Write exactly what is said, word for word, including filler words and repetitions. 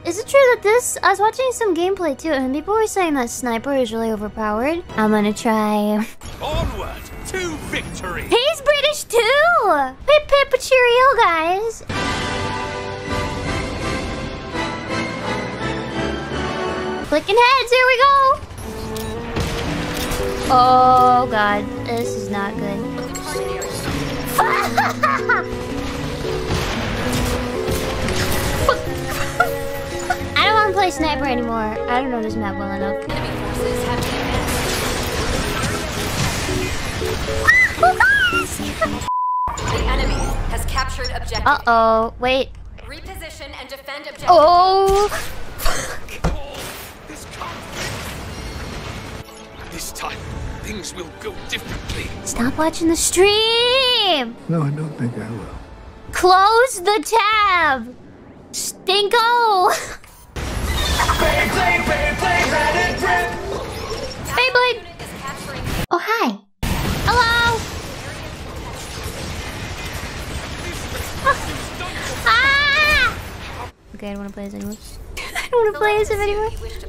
Is it true that this... I was watching some gameplay too, and people were saying that sniper is really overpowered. I'm gonna try... Onward to victory! He's British too! Pip pip cheerio, guys! Clicking heads, here we go! Oh god, this is not good. I don't want to play sniper anymore. I don't know this map well enough. Enemy forces have The enemy has captured objective. Uh-oh, wait. Reposition and defend objective. Oh, fuck. This can't be. This time, things will go differently. Stop watching the stream. No, I don't think I will. Close the tab. Stinko. Beyblade, Beyblade, let it rip! Beyblade. Is capturing. Oh, hi. Hello. Ah! Okay, I don't want to play this anymore. I don't want to play this anymore.